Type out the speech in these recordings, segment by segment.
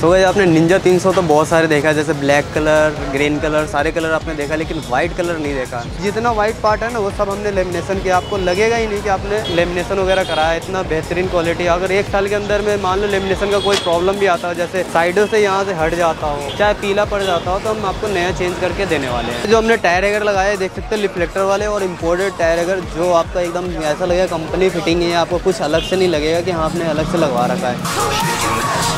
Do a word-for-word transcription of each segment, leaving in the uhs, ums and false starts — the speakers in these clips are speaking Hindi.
तो भाई आपने निंजा तीन सौ तो बहुत सारे देखा है, जैसे ब्लैक कलर, ग्रीन कलर, सारे कलर आपने देखा, लेकिन वाइट कलर नहीं देखा। जितना वाइट पार्ट है ना वो सब हमने लेमिनेशन किया। आपको लगेगा ही नहीं कि आपने लेमिनेशन वगैरह कराया। इतना बेहतरीन क्वालिटी। अगर एक साल के अंदर में मान लो लेमिनेशन का कोई प्रॉब्लम भी आता हो, जैसे साइडों से यहाँ से हट जाता हो, चाहे पीला पड़ जाता हो, तो हम आपको नया चेंज करके देने वाले हैं। जो हमने टायर एगर लगाए देख सकते हैं, रिफ्लेक्टर वाले और इम्पोर्टेड टायर एगर, जो आपका एकदम ऐसा लगेगा कंपनी फिटिंग है। आपको कुछ अलग से नहीं लगेगा कि हाँ आपने अलग से लगवा रखा है।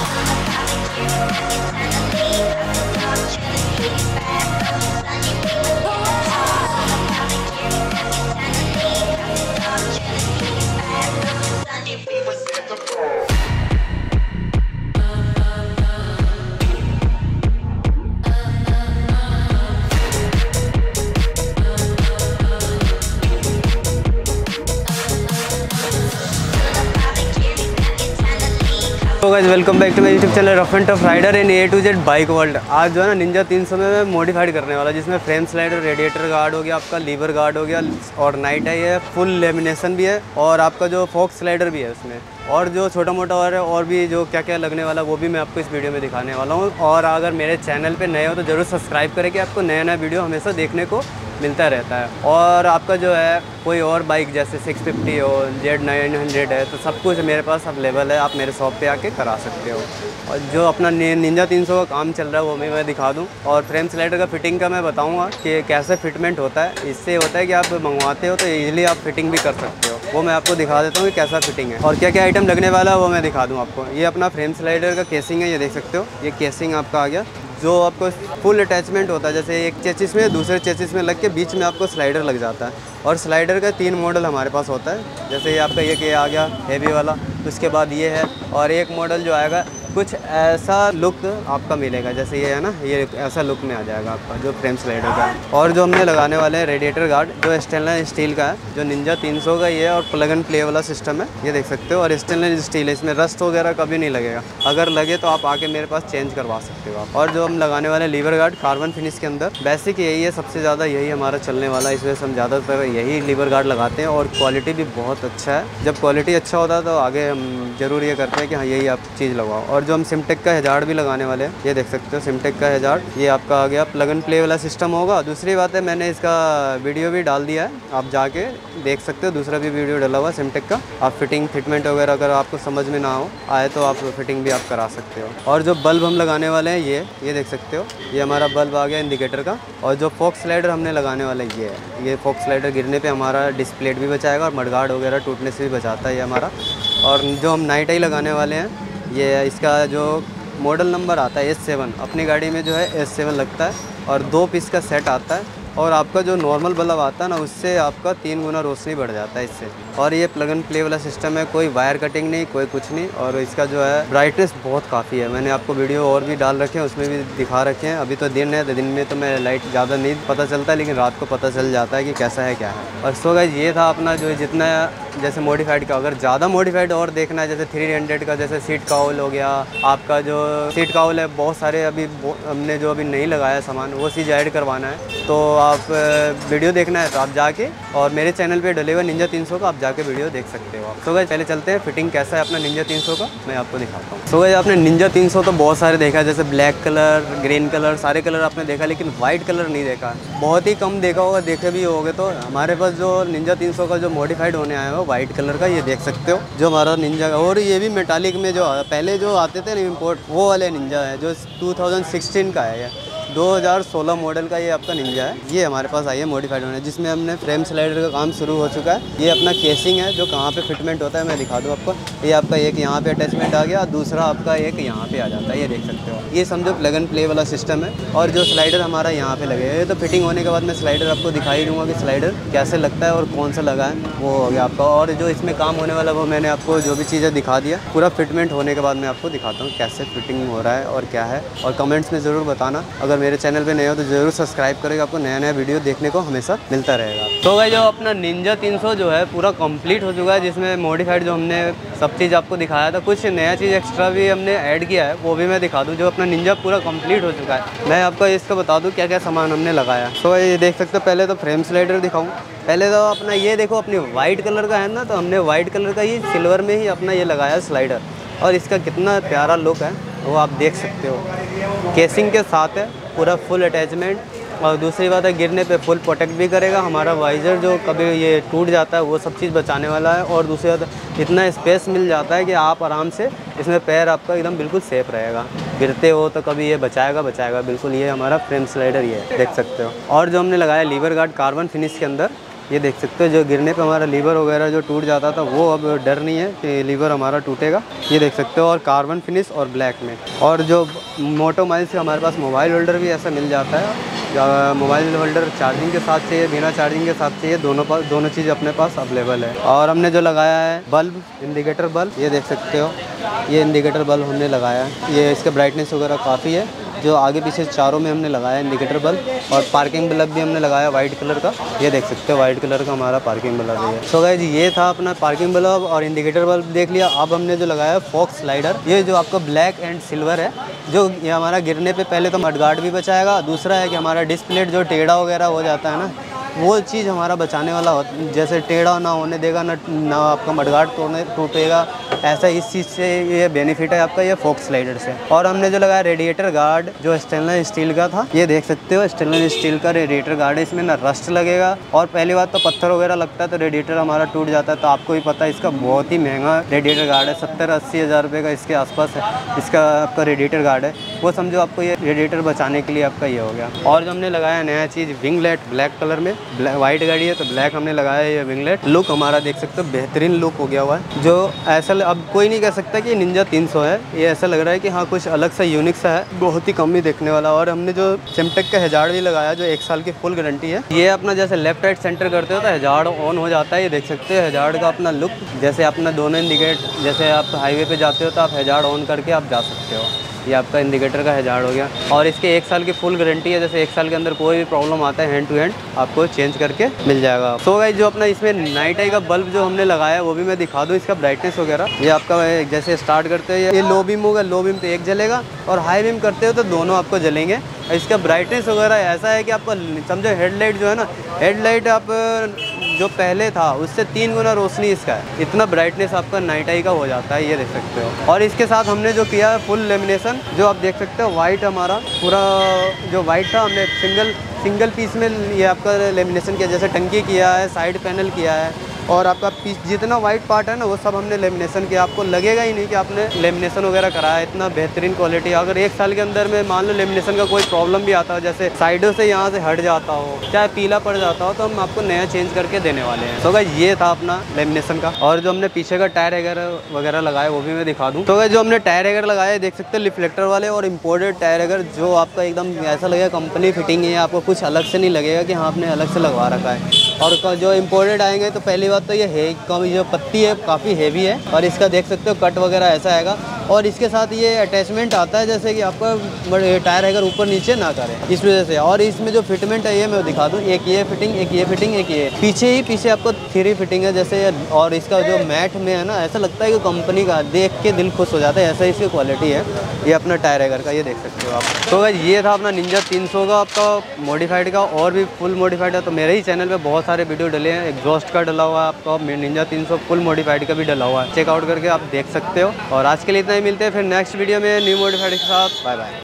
तो guys welcome back to my YouTube channel rough and tough rider in A to Z bike world. आज जो है ना निंजा तीन सौ में मैं मॉडिफाइड करने वाला, जिसमें फ्रेम स्लाइडर, रेडिएटर गार्ड हो गया, आपका लीवर गार्ड हो गया और नाइट आई है, फुल लेमिनेशन भी है और आपका जो फोक्स स्लाइडर भी है उसमें, और जो छोटा मोटा और है और भी जो क्या क्या लगने वाला वो भी मैं आपको इस वीडियो में दिखाने वाला हूँ। और अगर मेरे चैनल पे नए हो तो ज़रूर सब्सक्राइब करें कि आपको नया नया वीडियो हमेशा देखने को मिलता रहता है। और आपका जो है कोई और बाइक जैसे सिक्स फिफ्टी हो, जेड नाइन हंड्रेड है, तो सब कुछ मेरे पास अवेलेबल है। आप मेरे शॉप पे आके करा सकते हो। और जो अपना निंजा तीन सौ का काम चल रहा है वो भी मैं दिखा दूं। और फ्रेम स्लाइडर का फिटिंग का मैं बताऊंगा कि कैसे फिटमेंट होता है। इससे होता है कि आप मंगवाते हो तो ईजिली आप फिटिंग भी कर सकते हो। वो मैं आपको दिखा देता हूँ कि कैसा फिटिंग है और क्या क्या आइटम लगने वाला है वो मैं दिखा दूँ आपको। ये अपना फ्रेम स्लाइडर का केसिंग है, ये देख सकते हो। ये केसिंग आपका आ गया, जो आपको फुल अटैचमेंट होता है। जैसे एक चेचिस में दूसरे चेचिस में लग के बीच में आपको स्लाइडर लग जाता है। और स्लाइडर का तीन मॉडल हमारे पास होता है। जैसे ये आपका ये आ गया हेवी वाला, उसके बाद ये है, और एक मॉडल जो आएगा कुछ ऐसा लुक आपका मिलेगा, जैसे ये है ना, ये ऐसा लुक में आ जाएगा आपका जो फ्रेम स्लाइडर का है। और जो हमने लगाने वाले हैं रेडिएटर गार्ड, जो स्टेनलेस स्टील का है, जो निंजा तीन सौ का ये है और प्लग एंड प्ले वाला सिस्टम है, ये देख सकते हो। और स्टेनलेस स्टील है, इसमें रस्ट वगैरह कभी नहीं लगेगा। अगर लगे तो आप आके मेरे पास चेंज करवा सकते हो आप। और जो हम लगाने वाले लीवर गार्ड कार्बन फिनिश के अंदर, बेसिक यही है, सबसे ज़्यादा यही हमारा चलने वाला है। इसमें हम ज़्यादातर यही लीवर गार्ड लगाते हैं और क्वालिटी भी बहुत अच्छा है। जब क्वालिटी अच्छा होता है तो आगे हम जरूर ये करते हैं कि हाँ यही आप चीज़ लगाओ। और जो हम सिमटेक का हज़ार्ड भी लगाने वाले हैं, ये देख सकते हो सिमटेक का हज़ार्ड, ये आपका आ गया प्लग एंड प्ले वाला सिस्टम होगा। दूसरी बात है मैंने इसका वीडियो भी डाल दिया है, आप जाके देख सकते हो। दूसरा भी वीडियो डाला हुआ सिमटेक का। आप फिटिंग फिटमेंट वगैरह अगर आपको समझ में ना हो आए तो आप फिटिंग भी आप करा सकते हो। और जो बल्ब हम लगाने वाले हैं ये ये देख सकते हो, ये हमारा बल्ब आ गया इंडिकेटर का। और जो फोक्स स्लाइडर हमने लगाने वाला ये है, ये फोक्स स्लाइडर गिरने पे हमारा डिस्प्लेट भी बचाएगा और मडगार्ड वगैरह टूटने से भी बचाता है ये हमारा। और जो हम नाइट आई लगाने वाले हैं, ये इसका जो मॉडल नंबर आता है एस सेवन, अपनी गाड़ी में जो है एस सेवन लगता है और दो पीस का सेट आता है। और आपका जो नॉर्मल बल्ब आता है ना, उससे आपका तीन गुना रोशनी बढ़ जाता है इससे। और ये प्लग एंड प्ले वाला सिस्टम है, कोई वायर कटिंग नहीं, कोई कुछ नहीं। और इसका जो है ब्राइटनेस बहुत काफ़ी है। मैंने आपको वीडियो और भी डाल रखे हैं, उसमें भी दिखा रखे हैं। अभी तो दिन है तो दिन में तो मैं लाइट ज़्यादा नहीं पता चलता, लेकिन रात को पता चल जाता है कि कैसा है क्या है। और सो गाइस ये था अपना जो जितना जैसे मॉडिफाइड का। अगर ज़्यादा मॉडिफाइड और देखना है, जैसे थ्री हंड्रेड का, जैसे सीट काउल हो गया, आपका जो सीट काउल है, बहुत सारे अभी हमने जो अभी नहीं लगाया सामान, वो चीज़ ऐड करवाना है। तो आप वीडियो देखना है तो आप जाके और मेरे चैनल पे डले हुए निंजा तीन सौ का आप जाके वीडियो देख सकते हो आप। तो गाइस पहले चलते हैं फिटिंग कैसा है अपना निंजा तीन सौ का, मैं आपको दिखाता हूँ। तो गाइस आपने निंजा तीन सौ तो बहुत सारे देखा है, जैसे ब्लैक कलर, ग्रीन कलर, सारे कलर आपने देखा, लेकिन वाइट कलर नहीं देखा। बहुत ही कम देखा होगा, देखे भी होगे तो। हमारे पास जो निंजा तीन सौ का जो मॉडिफाइड होने आया है वो वाइट कलर का, ये देख सकते हो, जो हमारा निंजा का। और ये भी मेटालिक में जो पहले जो आते थे ना इम्पोर्ट, वो वाले निंजा है जो टू थाउजेंड सिक्सटीन का है। दो हज़ार सोलह मॉडल का ये आपका निंजा है, ये हमारे पास आई है मॉडिफाइड होने, जिसमें हमने फ्रेम स्लाइडर का काम शुरू हो चुका है। ये अपना केसिंग है, जो कहाँ पे फिटमेंट होता है मैं दिखा दूँ आपको। ये आपका एक यहाँ पे अटैचमेंट आ गया, दूसरा आपका एक यहाँ पे आ जाता है, ये देख सकते हो। ये समझो प्लग एंड प्ले वाला सिस्टम है। और जो स्लाइडर हमारा यहाँ पे लगे है, तो फिटिंग होने के बाद मैं स्लाइडर आपको दिखाई दूँगा कि स्लाइडर कैसे लगता है और कौन सा लगा है, वो हो गया आपका। और जो इसमें काम होने वाला वो मैंने आपको जो भी चीज़ें दिखा दिया। पूरा फिटमेंट होने के बाद मैं आपको दिखाता हूँ कैसे फिटिंग हो रहा है और क्या है। और कमेंट्स में ज़रूर बताना। अगर मेरे चैनल पर नए हो तो जरूर सब्सक्राइब करेगा, आपको नया नया वीडियो देखने को हमेशा मिलता रहेगा। तो भाई जो अपना निंजा तीन सौ जो है पूरा कंप्लीट हो चुका है, जिसमें मॉडिफाइड जो हमने सब चीज़ आपको दिखाया था, कुछ नया चीज़ एक्स्ट्रा भी हमने ऐड किया है, वो भी मैं दिखा दूँ। जो अपना निंजा पूरा कंप्लीट हो चुका है, मैं आपको इसका बता दूँ क्या क्या सामान हमने लगाया। तो ये देख सकते हो, पहले तो फ्रेम स्लाइडर दिखाऊँ। पहले तो अपना ये देखो, अपनी वाइट कलर का है ना, तो हमने वाइट कलर का ही सिल्वर में ही अपना ये लगाया स्लाइडर। और इसका कितना प्यारा लुक है वो आप देख सकते हो। केसिंग के साथ है पूरा फुल अटैचमेंट, और दूसरी बात है गिरने पे फुल प्रोटेक्ट भी करेगा। हमारा वाइज़र जो कभी ये टूट जाता है वो सब चीज़ बचाने वाला है। और दूसरी बात इतना स्पेस मिल जाता है कि आप आराम से इसमें पैर आपका एकदम बिल्कुल सेफ रहेगा। गिरते हो तो कभी ये बचाएगा बचाएगा बिल्कुल। ये हमारा फ्रेम स्लाइडर ये है, देख सकते हो। और जो हमने लगाया लीवर गार्ड कार्बन फिनिश के अंदर, ये देख सकते हो। जो गिरने पे हमारा लीवर वगैरह जो टूट जाता था वो अब डर नहीं है कि लीवर हमारा टूटेगा, ये देख सकते हो। और कार्बन फिनिश और ब्लैक में। और जो मोटो माइल से हमारे पास मोबाइल होल्डर भी ऐसा मिल जाता है। मोबाइल होल्डर चार्जिंग के साथ चाहिए, बिना चार्जिंग के साथ चाहिए, दोनों पास दोनों चीज़ अपने पास अवेलेबल है। और हमने जो लगाया है बल्ब, इंडिकेटर बल्ब, ये देख सकते हो। ये इंडिकेटर बल्ब हमने लगाया है, ये इसका ब्राइटनेस वगैरह काफ़ी है। जो आगे पीछे चारों में हमने लगाया इंडिकेटर बल्ब। और पार्किंग बल्ब भी हमने लगाया वाइट कलर का, ये देख सकते हो। वाइट कलर का हमारा पार्किंग बल्ब है। सो गाइस ये था अपना पार्किंग बल्ब और इंडिकेटर बल्ब देख लिया। अब हमने जो लगाया फॉग स्लाइडर, ये जो आपका ब्लैक एंड सिल्वर है, जो ये हमारा गिरने पे पहले तो मडगार्ड भी बचाएगा। दूसरा है कि हमारा डिस्प्ले जो टेढ़ा वगैरह हो जाता है ना, वो चीज़ हमारा बचाने वाला हो, जैसे टेढ़ा ना होने देगा, ना ना आपका मडगार्ड तोड़ने टूटेगा। ऐसा इस चीज़ से ये बेनिफिट है आपका ये फॉग स्लाइडर से। और हमने जो लगाया रेडिएटर गार्ड जो स्टेनलेस स्टील का था, ये देख सकते हो। स्टेनलेस स्टील का रेडिएटर गार्ड है, इसमें ना रस्ट लगेगा। और पहली बात तो पत्थर वगैरह लगता है तो रेडिएटर हमारा टूट जाता है। तो आपको भी पता है इसका बहुत ही महंगा रेडिएटर गार्ड है, सत्तर अस्सी हज़ार रुपये का इसके आसपास है इसका आपका रेडिएटर गार्ड है। वो समझो आपको ये रेडिएटर बचाने के लिए आपका ये हो गया। और जो हमने लगाया नया चीज़ विंगलेट ब्लैक कलर में, वाइट गाड़ी है तो ब्लैक हमने लगाया है ये विंगलेट। लुक हमारा देख सकते हो बेहतरीन लुक हो गया हुआ है। जो ऐसा अब कोई नहीं कह सकता कि निंजा तीन सौ है, ये ऐसा लग रहा है कि हाँ कुछ अलग सा यूनिक सा है, बहुत ही कम ही देखने वाला। और हमने जो सिमटेक का हैजार्ड भी लगाया जो एक साल की फुल गारंटी है। ये अपना जैसे लेफ्ट राइट सेंटर करते हो तो हैजार्ड ऑन हो जाता है, ये देख सकते हो। हैजार्ड का अपना लुक जैसे अपना दोनों इंडिकेट, जैसे आप हाईवे पे जाते हो तो आप हैजार्ड ऑन करके आप जा सकते हो। ये आपका इंडिकेटर का हैजार्ड हो गया। और इसके एक साल की फुल गारंटी है, जैसे एक साल के अंदर कोई भी प्रॉब्लम आता है हैंड टू हैंड आपको चेंज करके मिल जाएगा। सो गाइस जो अपना इसमें नाइट आई का बल्ब जो हमने लगाया है वो भी मैं दिखा दूँ इसका ब्राइटनेस वगैरह। ये आपका जैसे स्टार्ट करते हो ये लो बीम होगा, लो बीम तो एक जलेगा और हाई बीम करते हो तो दोनों आपको जलेंगे। इसका ब्राइटनेस वगैरह ऐसा है कि आपको समझो हेडलाइट जो है ना, हेडलाइट आप जो पहले था उससे तीन गुना रोशनी इसका है, इतना ब्राइटनेस आपका नाइट आई का हो जाता है, ये देख सकते हो। और इसके साथ हमने जो किया है फुल लेमिनेशन, जो आप देख सकते हो वाइट हमारा पूरा जो वाइट था हमने सिंगल सिंगल पीस में ये आपका लेमिनेशन किया, जैसे टंकी किया है, साइड पैनल किया है। और आपका पीस जितना वाइट पार्ट है ना वो सब हमने लेमिनेशन किया। आपको लगेगा ही नहीं कि आपने लेमिनेशन वगैरह कराया, इतना बेहतरीन क्वालिटी। अगर एक साल के अंदर में मान लो लेमिनेशन का कोई प्रॉब्लम भी आता हो, जैसे साइडों से यहाँ से हट जाता हो, चाहे पीला पड़ जाता हो, तो हम आपको नया चेंज करके देने वाले हैं। तो गाइस ये था अपना लेमिनेशन का। और जो हमने पीछे का टायर वगैरह वगैरह लगाया वो भी मैं दिखा दूँ। तो गाइस जो हमने टायर वगैरह लगाए देख सकते हो रिफ्लेक्टर वाले और इम्पोर्टेड टायर वगैरह, जो आपका एकदम ऐसा लगेगा कंपनी फिटिंग है, आपको कुछ अलग से नहीं लगेगा कि हाँ आपने अलग से लगवा रखा है। और जो इम्पोर्टेड आएंगे तो पहली बात तो ये है कम, जो पत्ती है काफ़ी हेवी है। और इसका देख सकते हो कट वगैरह ऐसा आएगा। और इसके साथ ये अटैचमेंट आता है जैसे कि आपका टायर अगर ऊपर नीचे ना करे, इस वजह से। और इसमें जो फिटमेंट है ये मैं दिखा दूँ, एक ये फिटिंग, एक ये फिटिंग, एक ये पीछे ही पीछे आपको थ्री फिटिंग है जैसे। और इसका जो मैट में है ना ऐसा लगता है कि कंपनी का देख के दिल खुश हो जाता है, ऐसा इसकी क्वालिटी है। ये अपना टायर अगर का ये देख सकते हो आप। तो ये था अपना निंजा तीन सौ का आपका मॉडिफाइड का। और भी फुल मॉडिफाइड है तो मेरे ही चैनल पे बहुत सारे वीडियो डले हैं। एग्जॉस्ट का डला हुआ है आपका, निंजा तीन सौ फुल मॉडिफाइड का भी डला हुआ है, चेकआउट करके आप देख सकते हो। और आज के लिए इतना ही, मिलते हैं फिर नेक्स्ट वीडियो में न्यू मॉडिफाइड के साथ। Bye bye.